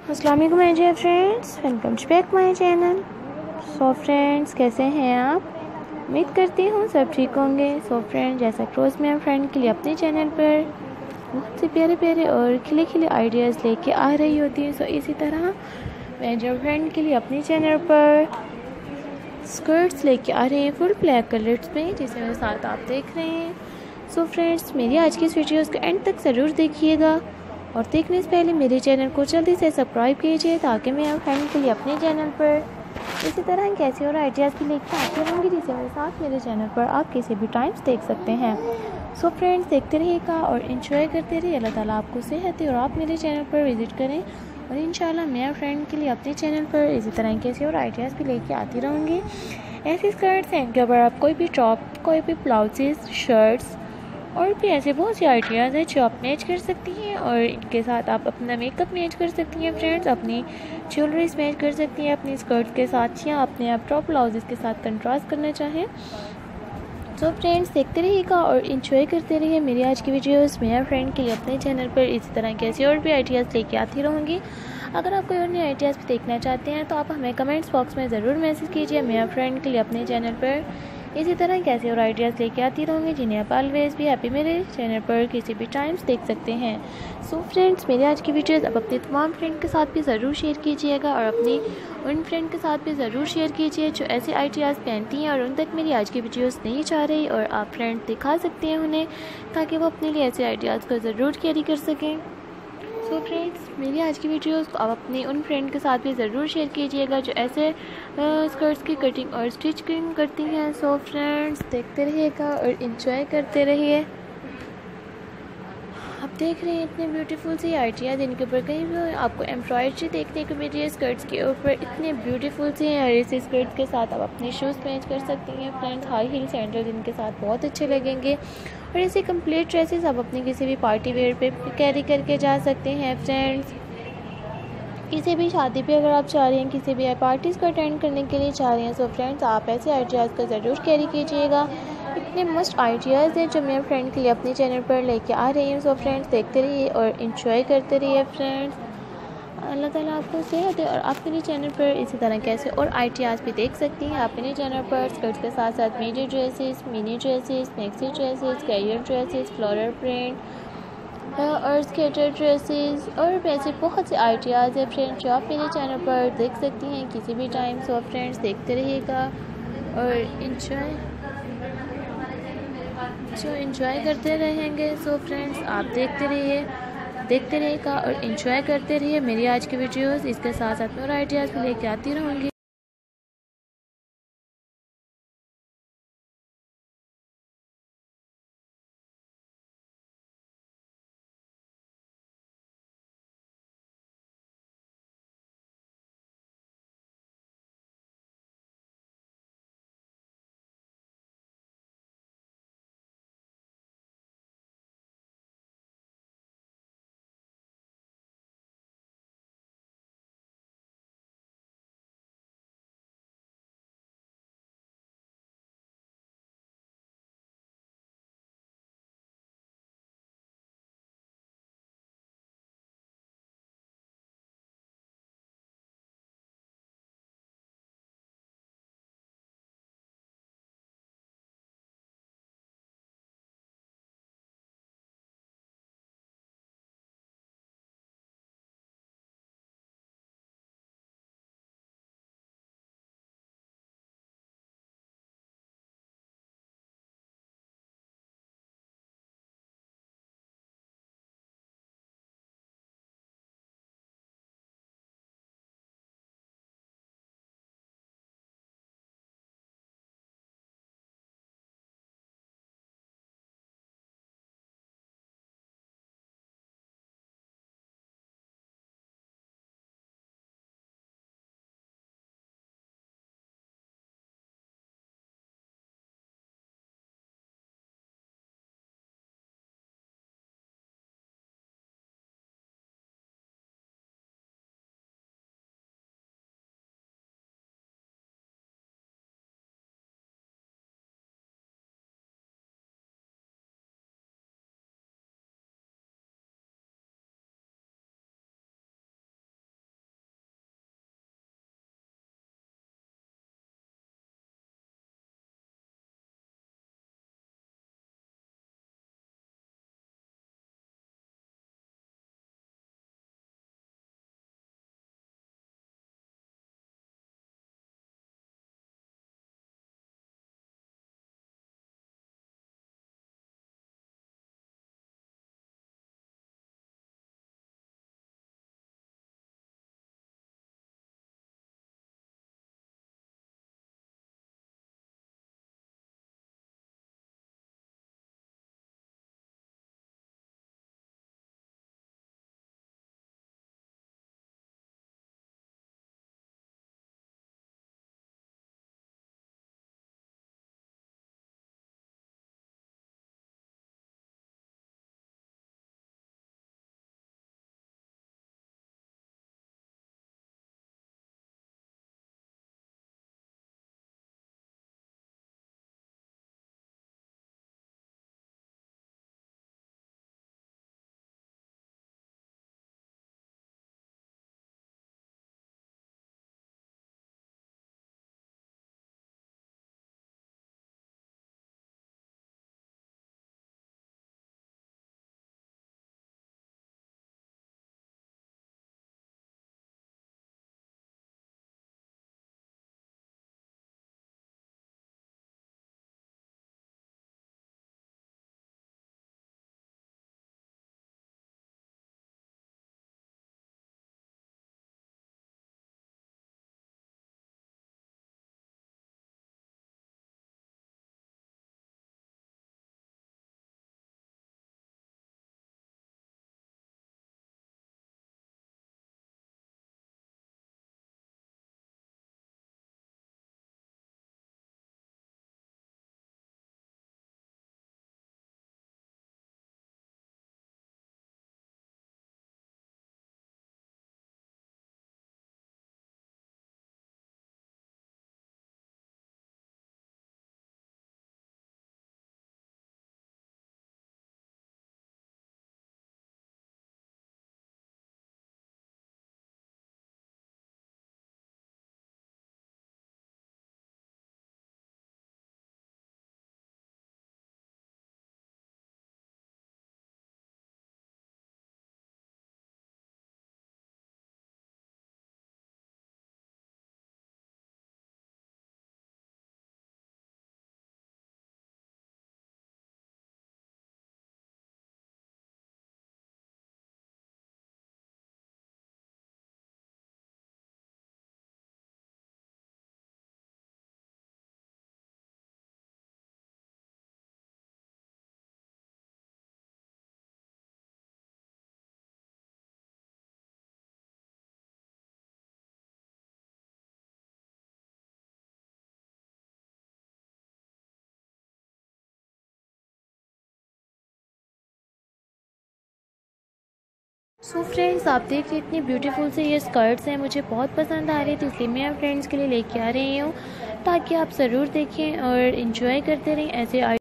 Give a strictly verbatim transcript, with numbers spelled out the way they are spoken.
अस्सलाम वालेकुम my dear friends, welcome back my channel. So friends, कैसे हैं आप? उम्मीद करती हूँ सब ठीक होंगे। सो फ्रेंड्स, जैसा कि रोज़ मैं फ्रेंड के लिए अपने चैनल पर बहुत से प्यारे प्यारे और खिले खिले आइडियाज़ लेके आ रही होती हूँ, सो इसी तरह मैं जो फ्रेंड के लिए अपने चैनल पर स्कर्ट्स लेके आ रही हैं फुल ब्लैक कलर्स में, जिसे मेरे साथ आप देख रहे हैं। सो फ्रेंड्स, मेरी आज की इस वीडियोज़ को एंड तक ज़रूर देखिएगा और देखने से पहले मेरे चैनल को जल्दी से सब्सक्राइब कीजिए, ताकि मैं आप फ्रेंड के लिए अपने चैनल पर इसी तरह कैसे और आइडियाज़ भी लेकर आती रहूँगी, जिसे मेरे साथ मेरे चैनल पर आप किसी भी टाइम्स देख सकते हैं। सो फ्रेंड्स, देखते रहिएगा और इन्जॉय करते रहिए। अल्लाह ताला आपको सेहत दे और आप मेरे चैनल पर विज़िट करें, और इंशाल्लाह मैं फ्रेंड के लिए अपने चैनल पर इसी तरह कैसे और आइडियाज़ भी लेके आती रहूँगी। ऐसे स्कर्ट्स हैं इनके ऊपर आप कोई भी टॉप, कोई भी ब्लाउजेस, शर्ट्स और भी ऐसे बहुत से आइडियाज़ हैं जो आप मैच कर सकती हैं, और इनके साथ आप अपना मेकअप मैच कर सकती हैं फ्रेंड्स, अपनी ज्वेलरीज मैच कर सकती हैं अपनी स्कर्ट के साथ, या अपने आप टॉप ब्लाउजेस के साथ कंट्रास्ट करना चाहें। तो फ्रेंड्स, देखते रहिएगा और इन्जॉय करते रहिए मेरी आज की वीडियोस। मैं फ्रेंड के लिए अपने चैनल पर इसी तरह के ऐसे और भी आइडियाज़ लेके आती रहूँगी। अगर आप कोई और नए आइडियाज़ भी देखना चाहते हैं तो आप हमें कमेंट्स बॉक्स में ज़रूर मैसेज कीजिए। मैं फ्रेंड के लिए अपने चैनल पर इसी तरह कैसे और आइडियाज़ लेके आती रहूँगी, जिन्हें आप ऑलवेज़ भी हैप्पी मेरे चैनल पर किसी भी टाइम्स देख सकते हैं। सो फ्रेंड्स, मेरी आज की वीडियोज़ आप अपने तमाम फ्रेंड के साथ भी ज़रूर शेयर कीजिएगा, और अपनी उन फ्रेंड के साथ भी ज़रूर शेयर कीजिए जो ऐसे आइडियाज़ पहनती हैं और उन तक मेरी आज की वीडियोज़ नहीं जा रही, और आप फ्रेंड दिखा सकते हैं उन्हें, ताकि वो अपने लिए ऐसे आइडियाज़ को ज़रूर कैरी कर सकें। सो फ्रेंड्स, मेरी आज की वीडियोस को आप अपने उन फ्रेंड के साथ भी ज़रूर शेयर कीजिएगा जो ऐसे स्कर्ट्स की कटिंग और स्टिचिंग करती हैं। सो फ्रेंड्स, देखते रहिएगा और इन्जॉय करते रहिए। आप देख रहे हैं इतने ब्यूटीफुल सी आइडियाज़, इनके ऊपर कहीं भी आपको एम्ब्रॉयडरी देखने को मिल रही है स्कर्ट्स के ऊपर, इतने ब्यूटीफुल से हैं। और इस स्कर्ट के साथ आप अपने शूज़ मैच कर सकती हैं फ्रेंड्स, हाई हील सैंडल इनके साथ बहुत अच्छे लगेंगे। और ऐसे कंप्लीट ड्रेसेस आप अपनी किसी भी पार्टी वेयर पे कैरी करके जा सकते हैं फ्रेंड्स। किसी भी शादी पे अगर आप चाह रही हैं, किसी भी पार्टीज़ को अटेंड करने के लिए चाह रही हैं, सो फ्रेंड्स आप ऐसे आइडियाज़ को ज़रूर कैरी कीजिएगा। इतने मस्त आइडियाज़ हैं जो मैं फ्रेंड के लिए अपने चैनल पर लेके आ रही हूँ। सो फ्रेंड्स, देखते रहिए और इन्जॉय करते रहिए फ्रेंड्स। अल्लाह ताला आपको सेहत दे और आप मेरे चैनल पर इसी तरह कैसे और आइडियाज़ भी देख सकती हैं। आप मेरे चैनल पर स्कर्ट्स के साथ साथ medium dresses, mini dresses, maxi dresses, career dresses, floral print और स्केटर ड्रेसेस और वैसे बहुत से आइडियाज़ है फ्रेंड्स जो आप मेरे चैनल पर देख सकती हैं किसी भी टाइम। सो फ्रेंड्स, देखते रहिएगा और इन्जॉय जो इन्जॉय करते रहेंगे। सो फ्रेंड्स, आप देखते रहिए देखते रहिएगा और इन्जॉय करते रहिए मेरी आज की वीडियोस। इसके साथ साथ मैं और आइडियाज़ भी लेके आती रहूँगी। सो फ्रेंड्स, आप देखिए इतनी ब्यूटीफुल से ये स्कर्ट्स हैं, मुझे बहुत पसंद आ रही थी, इसलिए मैं फ्रेंड्स के लिए लेके आ रही हूँ ताकि आप ज़रूर देखें और इन्जॉय करते रहें ऐसे